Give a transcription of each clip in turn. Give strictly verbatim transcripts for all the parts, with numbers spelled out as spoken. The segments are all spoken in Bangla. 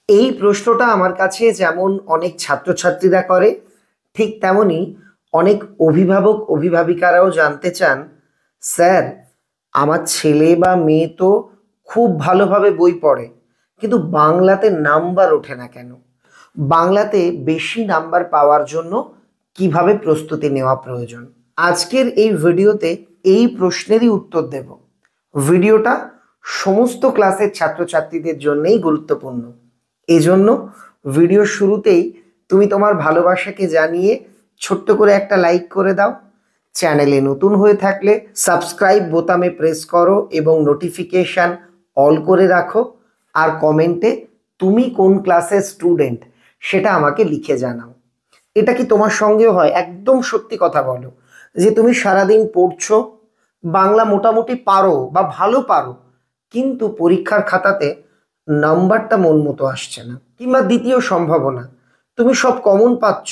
এই প্রশ্নটা আমার কাছে যেমন অনেক ছাত্রছাত্রীরা করে, ঠিক তেমনি অনেক অভিভাবক অভিভাবিকারাও জানতে চান, স্যার আমার ছেলে বা মেয়ে তো খুব ভালোভাবে বই পড়ে, কিন্তু বাংলাতে নাম্বার ওঠে না কেন? বাংলাতে বেশি নাম্বার পাওয়ার জন্য কিভাবে প্রস্তুতি নেওয়া প্রয়োজন? আজকের এই ভিডিওতে এই প্রশ্নেরই উত্তর দেব। ভিডিওটা সমস্ত ক্লাসের ছাত্রছাত্রীদের জন্যই গুরুত্বপূর্ণ। এজন্য ভিডিও শুরুতেই তুমি তোমার ভালোবাসাকে জানিয়ে ছোট্ট করে একটা লাইক করে দাও। চ্যানেলে নতুন হয়ে থাকলে সাবস্ক্রাইব বোতামে প্রেস করো এবং নোটিফিকেশান অল করে রাখো। আর কমেন্টে তুমি কোন ক্লাসের স্টুডেন্ট সেটা আমাকে লিখে জানাও। এটা কি তোমার সঙ্গেও হয়? একদম সত্যি কথা বলো যে তুমি সারাদিন পড়ছো, বাংলা মোটামুটি পারো বা ভালো পারো, কিন্তু পরীক্ষার খাতাতে নাম্বারটা মন মতো আসছে না। কিংবা দ্বিতীয় সম্ভাবনা, তুমি সব কমন পাচ্ছ,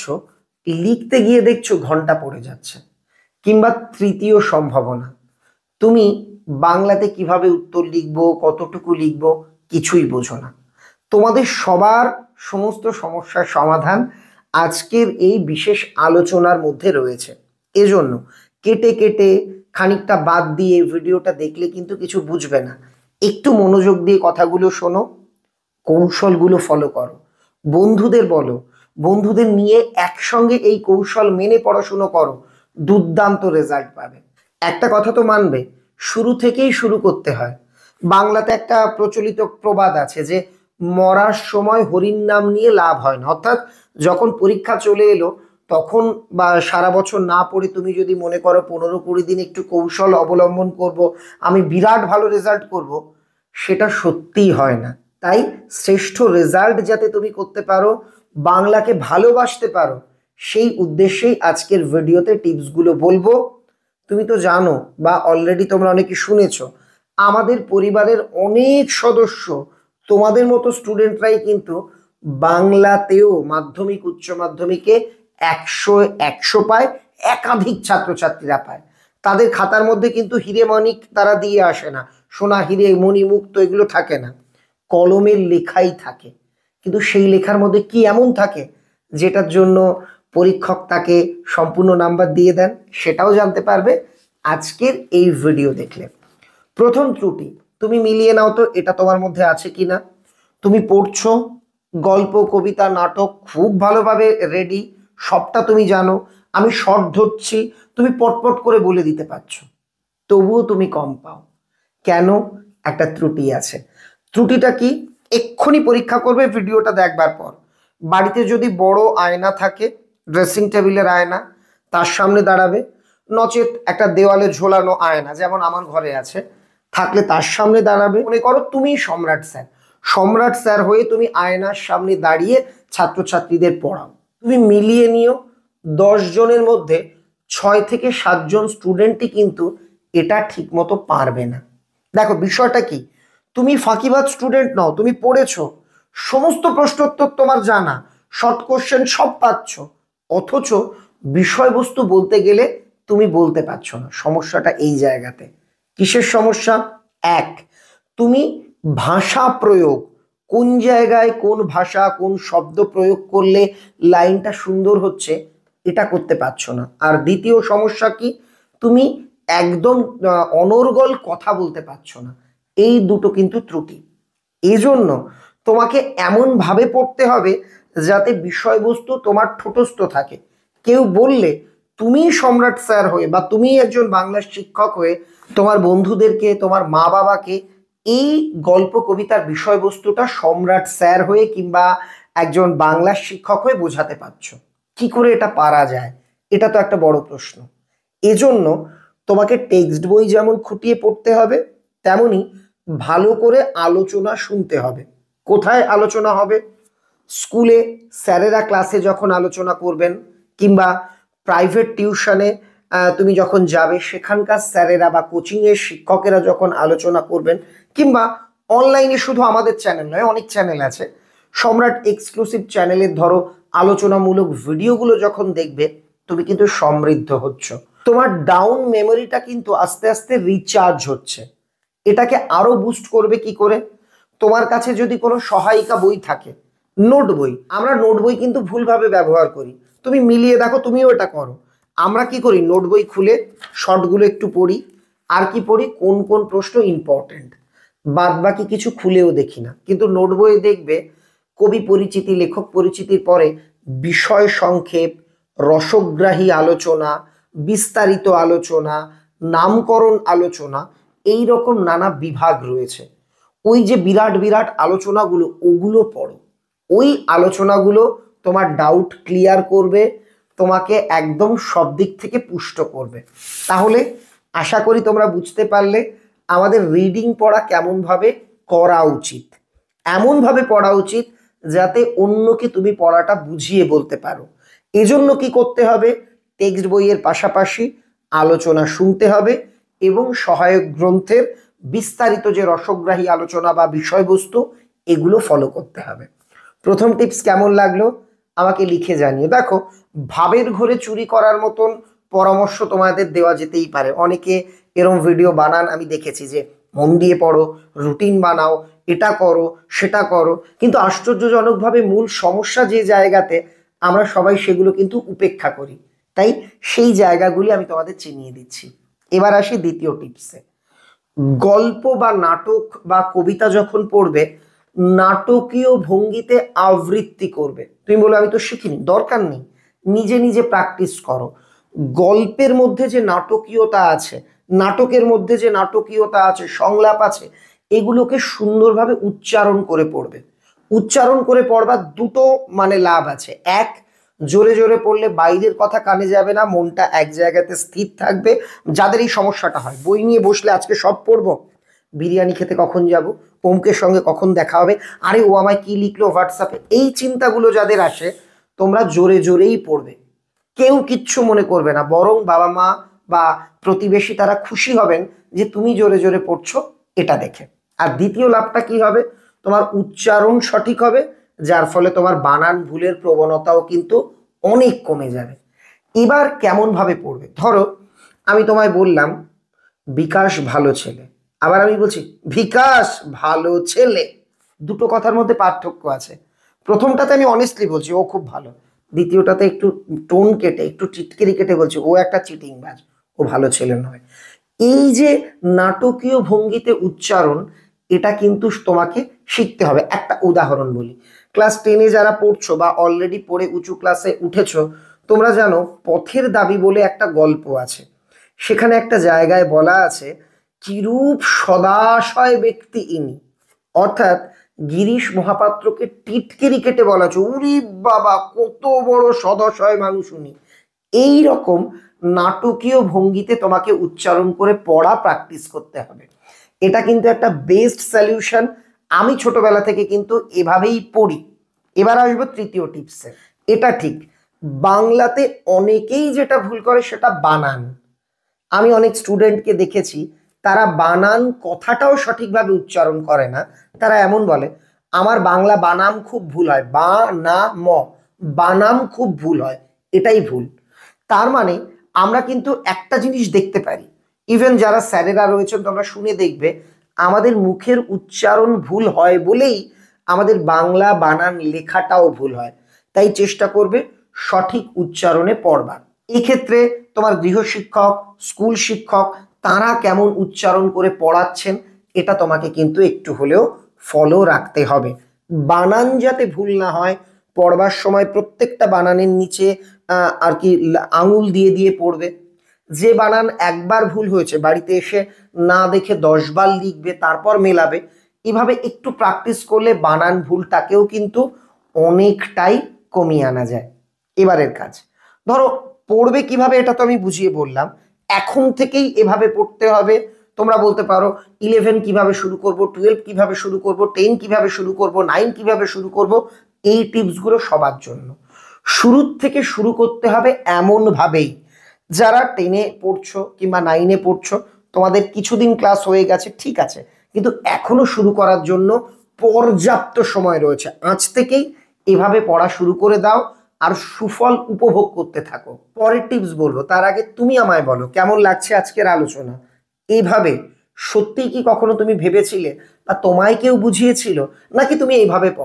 লিখতে গিয়ে দেখছো ঘন্টা পড়ে যাচ্ছে। কিংবা তৃতীয় সম্ভাবনা, তুমি বাংলাতে কিভাবে উত্তর লিখবো, কতটুকু লিখবো কিছুই বোঝো না। তোমাদের সবার সমস্ত সমস্যার সমাধান আজকের এই বিশেষ আলোচনার মধ্যে রয়েছে। এজন্য কেটে কেটে খানিকটা বাদ দিয়ে ভিডিওটা দেখলে কিন্তু কিছু বুঝবে না। একটু মনোযোগ দিয়ে কথাগুলো শোনো, কৌশলগুলো ফলো করো, বন্ধুদের বলো, বন্ধুদের নিয়ে একসঙ্গে এই কৌশল মেনে পড়াশুনো করো, দুর্দান্ত রেজাল্ট পাবে। একটা কথা তো মানবে, শুরু থেকেই শুরু করতে হয়। বাংলাতে একটা প্রচলিত প্রবাদ আছে যে মরার সময় হরির নাম নিয়ে লাভ হয় না। অর্থাৎ যখন পরীক্ষা চলে এলো তখন বা সারা বছর না পড়ে তুমি যদি মনে করো পনেরো কুড়ি দিন একটু কৌশল অবলম্বন করব, আমি বিরাট ভালো রেজাল্ট করব, সেটা সত্যিই হয় না। তাই শ্রেষ্ঠ রেজাল্ট যাতে তুমি করতে পারো, বাংলাকে ভালোবাসতে পারো, সেই উদ্দেশ্যেই আজকের ভিডিওতে টিপসগুলো বলবো। তুমি তো জানো বা অলরেডি তোমরা অনেকে শুনেছ, আমাদের পরিবারের অনেক সদস্য তোমাদের মতো স্টুডেন্টরাই কিন্তু বাংলাতেও মাধ্যমিক উচ্চ মাধ্যমিকে একশো একশো পায়, একাধিক ছাত্রছাত্রীরা পায়। তাদের খাতার মধ্যে কিন্তু হিরে মানিক তারা দিয়ে আসে না, সোনা হিরে মণি মুক্ত এগুলো থাকে না, কলমের লেখাই থাকে। কিন্তু সেই লেখার মধ্যে কি এমন থাকে যেটার জন্য পরীক্ষক তাকে সম্পূর্ণ নাম্বার দিয়ে দেন, সেটাও জানতে পারবে আজকের এই ভিডিও দেখলে। প্রথম ত্রুটি, তুমি মিলিয়ে নাও তো এটা তোমার মধ্যে আছে কি না। তুমি পড়ছো, গল্প কবিতা নাটক খুব ভালোভাবে রেডি, সবটা তুমি জানো, আমি শর্ট ধরছি, তুমি পটপট করে বলে দিতে পারছো, তবুও তুমি কম পাও। কেন? একটা ত্রুটি আছে। ত্রুটিটা কি? এক্ষুনি পরীক্ষা করবে ভিডিওটা দেখবার পর। বাড়িতে যদি বড় আয়না থাকে, ড্রেসিং টেবিলের আয়না, তার সামনে দাঁড়াবে, নচেত একটা দেওয়ালে ঝোলানো আয়না যেমন আমার ঘরে আছে, থাকলে তার সামনে দাঁড়াবে। মনে করো তুমি সম্রাট স্যার, সম্রাট স্যার হয়ে তুমি আয়নার সামনে দাঁড়িয়ে ছাত্রছাত্রীদের পড়াও। তুমি মিলিয়ে নিও দশ জনের মধ্যে ছয় থেকে সাতজন স্টুডেন্টই কিন্তু এটা ঠিক মতো পারবে না। দেখো বিষয়টা কি, তুমি ফাঁকিবাজ স্টুডেন্ট নও, তুমি পড়েছো, সমস্ত প্রশ্নোত্তর তোমার জানা, শর্ট কোশ্চেন সব পাচ্ছ, অথচ বিষয়বস্তু বলতে গেলে তুমি বলতে পারছো না। সমস্যাটা এই জায়গাতে। কিসের সমস্যা? এক, তুমি ভাষা প্রয়োগ, কোন জায়গায় কোন ভাষা কোন শব্দ প্রয়োগ করলে লাইনটা সুন্দর হচ্ছে, এটা করতে পারছো না। আর দ্বিতীয় সমস্যা কি, তুমি একদম অনর্গল কথা বলতে পারছো না। এই দুটো কিন্তু ত্রুটি। এই জন্য তোমাকে এমনভাবে পড়তে হবে যাতে বিষয়বস্তু তোমার ঠোঁটস্থ থাকে। কেউ বললে তুমি সম্রাট স্যার হয়ে বা তুমি একজন বাংলার শিক্ষক হয়ে তোমার বন্ধুদেরকে, তোমার মা বাবাকে এই গল্প কবিতার বিষয়বস্তুটা সম্রাট স্যার হয়ে কিংবা একজন বাংলার শিক্ষক হয়ে বোঝাতে পারছো। কি করে এটা পারা যায়? এটা তো একটা বড় প্রশ্ন। এজন্য তোমাকে টেক্সট বই যেমন খুঁটিয়ে পড়তে হবে, তেমনি ভালো করে আলোচনা শুনতে হবে। কোথায় আলোচনা হবে? স্কুলে স্যারেরা ক্লাসে যখন আলোচনা করবেন, কিংবা প্রাইভেট টিউশনে তুমি যখন যাবে সেখানকার স্যারেরা বা কোচিংয়ের শিক্ষকেরা যখন আলোচনা করবেন, কিংবা অনলাইনে, শুধু আমাদের চ্যানেল নয় অনেক চ্যানেল আছে, সম্রাট এক্সক্লুসিভ চ্যানেলের ধরো আলোচনামূলক ভিডিওগুলো যখন দেখবে, তুমি কিন্তু সমৃদ্ধ হচ্ছ। তোমার ডাউন মেমোরিটা কিন্তু আস্তে আস্তে রিচার্জ হচ্ছে। এটাকে আরো বুস্ট করবে কি করে? তোমার কাছে যদি কোনো সহায়িকা বই থাকে, নোট বই, আমরা নোট বই কিন্তু ভুলভাবে ব্যবহার করি। তুমি মিলিয়ে দেখো, তুমিও এটা করো। আমরা কি করি, নোট বই খুলে শর্টগুলো একটু পড়ি, আর কি পড়ি, কোন কোন প্রশ্ন ইম্পর্টেন্ট, বাদ বাকি কিছু খুলেও দেখি না। কিন্তু নোট বইয়ে দেখবে কবি পরিচিতি, লেখক পরিচিতির পরে বিষয় সংক্ষেপ, রসগ্রাহী আলোচনা, বিস্তারিত আলোচনা, নামকরণ আলোচনা, এই রকম নানা বিভাগ রয়েছে। ওই যে বিরাট বিরাট আলোচনাগুলো, ওগুলো পড়ো। ওই আলোচনাগুলো তোমার ডাউট ক্লিয়ার করবে, তোমাকে একদম সব দিক থেকে পুষ্ট করবে। তাহলে আশা করি তোমরা বুঝতে পারলে আমাদের রিডিং পড়া কেমনভাবে করা উচিত। এমনভাবে পড়া উচিত যাতে অন্যকে তুমি পড়াটা বুঝিয়ে বলতে পারো। এজন্য কি করতে হবে, টেক্সট বইয়ের পাশাপাশি আলোচনা শুনতে হবে এবং সহায়ক গ্রন্থের বিস্তারিত যে রসগ্রাহী আলোচনা বা বিষয়বস্তু, এগুলো ফলো করতে হবে। প্রথম টিপস কেমন লাগলো আমাকে লিখে জানিও। দেখো, ভাবের ঘরে চুরি করার মতন পরামর্শ তোমাদের দেওয়া যেতেই পারে। অনেকে এরম ভিডিও বানান, আমি দেখেছি যে মন দিয়ে পড়ো, রুটিন বানাও, এটা করো সেটা করো, কিন্তু আশ্চর্যজনকভাবে মূল সমস্যা যে জায়গাতে, আমরা সবাই সেগুলো কিন্তু উপেক্ষা করি। তাই সেই জায়গাগুলি আমি তোমাদের চিনিয়ে দিচ্ছি। এবার আসি দ্বিতীয় টিপসে। গল্প বা নাটক বা কবিতা যখন পড়বে, নাটকীয় ভঙ্গিতে আবৃত্তি করবে। তুমি বলো আমি তো শিখিনি, দরকার নেই, নিজে নিজে প্র্যাকটিস করো। গল্পের মধ্যে যে নাটকীয়তা আছে, নাটকের মধ্যে যে নাটকীয়তা আছে, সংলাপ আছে, এগুলোকে সুন্দরভাবে উচ্চারণ করে পড়বে। উচ্চারণ করে পড়বার দুটো মানে লাভ আছে। এক, জোরে জোরে পড়লে বাইরের কথা কানে যাবে না, মনটা এক জায়গাতে স্থির থাকবে। যাদের এই সমস্যাটা হয়, বই নিয়ে বসলে আজকে সব পড়বো, বিরিয়ানি খেতে কখন যাব, অমুকের সঙ্গে কখন দেখা হবে, আরে ও আমায় কি লিখলো হোয়াটসঅ্যাপে, এই চিন্তাগুলো যাদের আসে, তোমরা জোরে জোরেই পড়বে। কেউ কিচ্ছু মনে করবে না, বরং বাবা মা বা প্রতিবেশী তারা খুশি হবেন যে তুমি জোরে জোরে পড়ছো এটা দেখে। আর দ্বিতীয় লাভটা কি হবে, তোমার উচ্চারণ সঠিক হবে, যার ফলে তোমার বানান ভুলের প্রবণতাও কিন্তু অনেক কমে যাবে। এবার কেমন ভাবে পড়বে, ধরো আমি তোমায় বললাম বিকাশ ভালো ছেলে, আবার আমি বলছি বিকাশ ভালো ছেলে, দুটো কথার মধ্যে পার্থক্য আছে। প্রথমটাতে আমি অনেস্টলি বলছি ও খুব ভালো, দ্বিতীয়টাতে একটু টোন কেটে, একটু টিটকেরি কেটে বলছি ও একটা চিটিংবাজ, ও ভালো ছেলে নয়। এই যে নাটকীয় ভঙ্গিতে উচ্চারণ, এটা কিন্তু তোমাকে শিখতে হবে। একটা উদাহরণ বলি, ক্লাস টেনে যারা পড়ছো বা অলরেডি পড়ে উঁচু ক্লাসে উঠেছো, তোমরা জানো পথের দাবি বলে একটা গল্প আছে। সেখানে একটা জায়গায় বলা আছে, কিরূপ সদাশয় ব্যক্তি ইনি, অর্থাৎ গিরিশ মহাপাত্রকে টিটকিরি কেটে বলা হচ্ছে, উরি বাবা কত বড় সদশয় মানুষ উনি। এই রকম নাটকীয় ভঙ্গিতে তোমাকে উচ্চারণ করে পড়া প্র্যাকটিস করতে হবে। এটা কিন্তু একটা বেস্ট সলিউশন। আমি ছোটবেলা থেকে কিন্তু এভাবেই পড়ি। এবার আসবো তৃতীয় টিপসে। এটা ঠিক, বাংলাতে অনেকেই যেটা ভুল করে সেটা বানান। আমি অনেক স্টুডেন্টকে দেখেছি, তারা বানান কথাটাও সঠিকভাবে উচ্চারণ করে না। তারা এমন বলে আমার বাংলা বানাম খুব ভুল হয়, বা না ম, বানাম খুব ভুল হয়, এটাই ভুল। তার মানে আমরা কিন্তু একটা জিনিস দেখতে পারি, ইভেন যারা স্যারেরা রয়েছেন তোমরা শুনে দেখবে, আমাদের মুখের উচ্চারণ ভুল হয় বলেই আমাদের বাংলা বানান লেখাটাও ভুল হয়। তাই চেষ্টা করবে সঠিক উচ্চারণে পড়বার। এক্ষেত্রে তোমার গৃহশিক্ষক, স্কুল শিক্ষক, তারা কেমন উচ্চারণ করে পড়াচ্ছেন, এটা তোমাকে কিন্তু একটু হলেও ফলো রাখতে হবে। বানান যাতে ভুল না হয়, পড়বার সময় প্রত্যেকটা বানানের নিচে আর কি আঙুল দিয়ে দিয়ে পড়বে। যে বানান একবার ভুল হয়েছে বাড়িতে এসে না দেখে দশ বার লিখবে, তারপর মেলাবে। এভাবে একটু প্র্যাকটিস করলে বানান ভুলটাকেও কিন্তু অনেকটাই কমিয়ে আনা যায়। এবারের কাজ, ধরো পড়বে কিভাবে এটা তো আমি বুঝিয়ে বললাম, এখন থেকেই এভাবে পড়তে হবে। তোমরা বলতে পারো ইলেভেন কিভাবে শুরু করব, টুয়েলভ কিভাবে শুরু করব, টেন কিভাবে শুরু করব, নাইন কিভাবে শুরু করব। এই টিপসগুলো সবার জন্য। শুরুর থেকে শুরু করতে হবে এমনভাবেই, যারা টেনে পড়ছো কিংবা নাইনে পড়ছো, তোমাদের কিছুদিন ক্লাস হয়ে গেছে ঠিক আছে, কিন্তু এখনো শুরু করার জন্য পর্যাপ্ত সময় রয়েছে। আজ থেকেই এভাবে পড়া শুরু করে দাও আর সুফল উপভোগ করতে থাকো। পরের টিপস বলবো, তার আগে তুমি আমায় বলো কেমন লাগছে আজকের আলোচনা। এইভাবে সত্যিই কি কখনো তুমি ভেবেছিলে বা তোমায় কেউ বুঝিয়েছিল, নাকি তুমি এইভাবে পড়ো?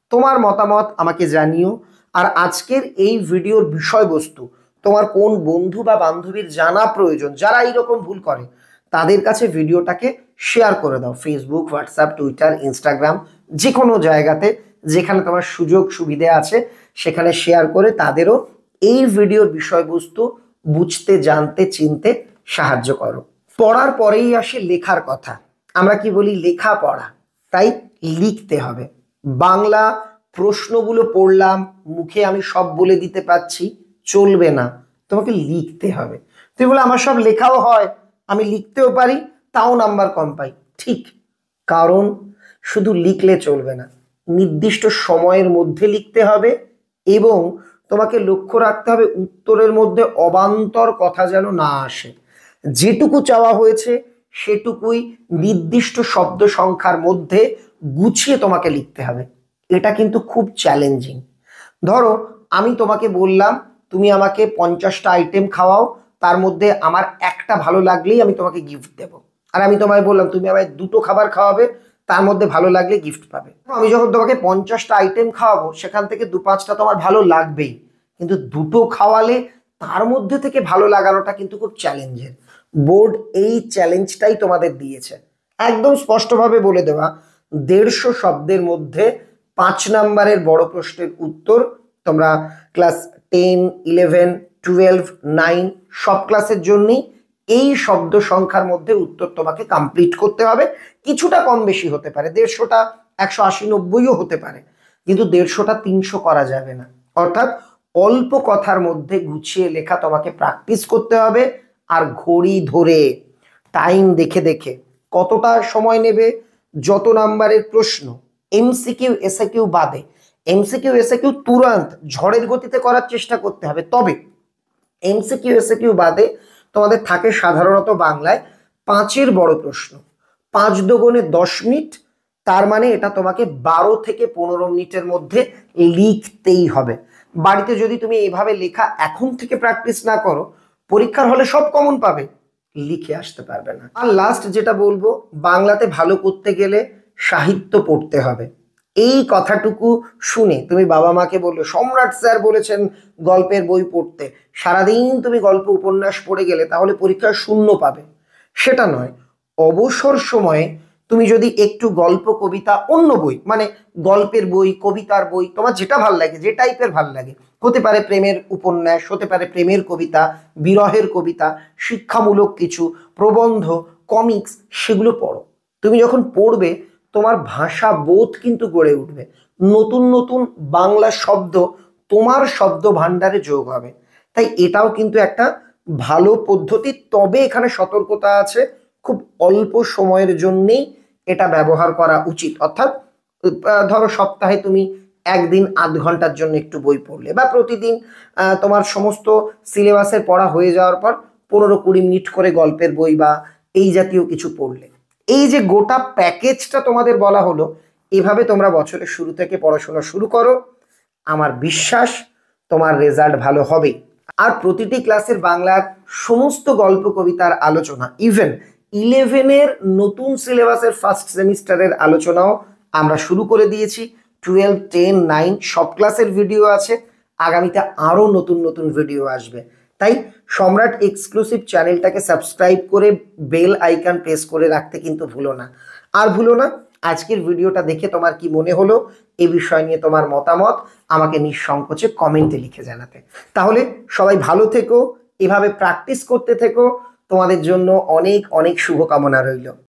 তোমার মতামত আমাকে জানিও। আর আজকের এই ভিডিওর বিষয়বস্তু তোমার কোন বন্ধু বা বান্ধবীর জানা প্রয়োজন যারা এইরকম ভুল করে, তাদের কাছে ভিডিওটাকে শেয়ার করে দাও। ফেসবুক, হোয়াটসঅ্যাপ, টুইটার, ইনস্টাগ্রাম, যে কোনো জায়গাতে যেখানে তোমার সুযোগ সুবিধে আছে সেখানে শেয়ার করে তাদেরও এই ভিডিওর বিষয়বস্তু বুঝতে, জানতে, চিনতে সাহায্য করো। পড়ার পরেই আসে লেখার কথা। আমরা কি বলি? লেখা পড়া, তাই লিখতে হবে। বাংলা প্রশ্নগুলো পড়লাম, মুখে আমি সব বলে দিতে পারছি, চলবে না, তোমাকে লিখতে হবে। তুই বলে আমার সব লেখাও হয়, আমি লিখতেও পারি, তাও নাম্বার কম পাই। ঠিক, কারণ শুধু লিখলে চলবে না, নির্দিষ্ট সময়ের মধ্যে লিখতে হবে এবং তোমাকে লক্ষ্য রাখতে হবে উত্তরের মধ্যে অবান্তর কথা যেন না আসে। যেটুকু চাওয়া হয়েছে সেটুকুই নির্দিষ্ট শব্দ সংখ্যার মধ্যে গুছিয়ে তোমাকে লিখতে হবে। এটা কিন্তু খুব চ্যালেঞ্জিং। ধরো আমি তোমাকে বললাম তুমি আমাকে পঞ্চাশটা আইটেম খাওয়াও, তার মধ্যে আমার একটা ভালো লাগলেই আমি তোমাকে গিফট দেবো। আর আমি তোমায় বললাম তুমি আমায় দুটো খাবার খাওয়াবে, তার মধ্যে ভালো লাগলে গিফট পাবে। আমি যখন তোমাকে পঞ্চাশটা আইটেম খাওয়াবো সেখান থেকে দু পাঁচটা তোমার ভালো লাগবেই, কিন্তু দুটো খাওয়ালে তার মধ্যে থেকে ভালো লাগানোটা কিন্তু খুব চ্যালেঞ্জের। বোর্ড এই চ্যালেঞ্জটাই তোমাদের দিয়েছে, একদম স্পষ্টভাবে বলে দেওয়া দেড়শো শব্দের মধ্যে পাঁচ নাম্বারের বড় প্রশ্নের উত্তর তোমরা class ten, eleven, twelve, nine সব ক্লাসের জন্যই এই শব্দ সংখ্যার মধ্যে উত্তর তোমাকে কমপ্লিট করতে হবে। কিছুটা কম বেশি হতে পারে, দেড়শোটা একশো আশি নব্বইও হতে পারে, কিন্তু দেড়শোটা তিনশো করা যাবে না। অর্থাৎ অল্প কথার মধ্যে গুছিয়ে লেখা তোমাকে প্র্যাকটিস করতে হবে। আর ঘড়ি ধরে টাইম দেখে দেখে কতটা সময় নেবে, যত নাম্বারের প্রশ্ন, এমসিকিউ এসএকিউ বাদে, এমসিকিউ এসএকিউ তুরন্ত ঝড়ের গতিতে করার চেষ্টা করতে হবে। তবে এমসিকিউ এসএকিউ বাদে তোমাদের থাকে সাধারণত বাংলায় পাঁচের বড় প্রশ্ন, পাঁচ দোগুণে দশ মিনিট, তার মানে এটা তোমাকে বারো থেকে পনেরো মিনিটের মধ্যে লিখতেই হবে। বাড়িতে যদি তুমি এইভাবে লেখা এখন থেকে প্র্যাকটিস না করো, পরীক্ষার হলে সব কমন পাবে, লিখে আসতে পারবে না। আর লাস্ট যেটা বলবো, বাংলাতে ভালো করতে গেলে সাহিত্য পড়তে হবে। এই কথাটুকু শুনে তুমি বাবা মাকে বললো সম্রাট স্যার বলেছেন গল্পের বই পড়তে, সারাদিন তুমি গল্প উপন্যাস পড়ে গেলে তাহলে পরীক্ষায় শূন্য পাবে, সেটা নয়। অবসর সময়ে তুমি যদি একটু গল্প, কবিতা, অন্য বই মানে গল্পের বই, কবিতার বই, তোমার যেটা ভাল লাগে, যে টাইপের ভাল লাগে, হতে পারে প্রেমের উপন্যাস, হতে পারে প্রেমের কবিতা, বিরহের কবিতা, শিক্ষামূলক কিছু প্রবন্ধ, কমিক্স, সেগুলো পড়ো। তুমি যখন পড়বে তোমার ভাষা বোধ কিন্তু গড়ে উঠবে, নতুন নতুন বাংলা শব্দ তোমার শব্দ ভাণ্ডারে যোগ হবে। তাই এটাও কিন্তু একটা ভালো পদ্ধতি। তবে এখানে সতর্কতা আছে, খুব অল্প সময়ের জন্যেই এটা ব্যবহার করা উচিত। অর্থাৎ ধরো সপ্তাহে তুমি একদিন আধ ঘন্টার জন্য একটু বই পড়লে, বা প্রতিদিন তোমার সমস্ত সিলেবাসের পড়া হয়ে যাওয়ার পর পনেরো কুড়ি মিনিট করে গল্পের বই বা এই জাতীয় কিছু পড়লে। এই যে গোটা প্যাকেজটা তোমাদের বলা হলো, এভাবে তোমরা বছরের শুরু থেকে পড়াশোনা শুরু করো, আমার বিশ্বাস তোমার রেজাল্ট ভালো হবে। আর প্রতিটি ক্লাসের বাংলার সমস্ত গল্প, কবিতার আলোচনা, ইভেন ইলেভেনের নতুন সিলেবাসের ফার্স্ট সেমিস্টারের আলোচনাও আমরা শুরু করে দিয়েছি। টুয়েলভ, টেন, নাইন সব ক্লাসের ভিডিও আছে, আগামীতে আরও নতুন নতুন ভিডিও আসবে। তাই সম্রাট এক্সক্লুসিভ চ্যানেলটাকে সাবস্ক্রাইব করে বেল আইকন প্রেস করে রাখতে কিন্তু ভুলো না। আর ভুলো না, আজকের ভিডিওটা দেখে তোমার কি মনে হলো, এ বিষয় নিয়ে তোমার মতামত আমাকে নিঃসংকোচে কমেন্টে লিখে জানাতে। তাহলে সবাই ভালো থেকো, এভাবে প্র্যাকটিস করতে থেকো, তোমাদের জন্য অনেক অনেক শুভকামনা রইল।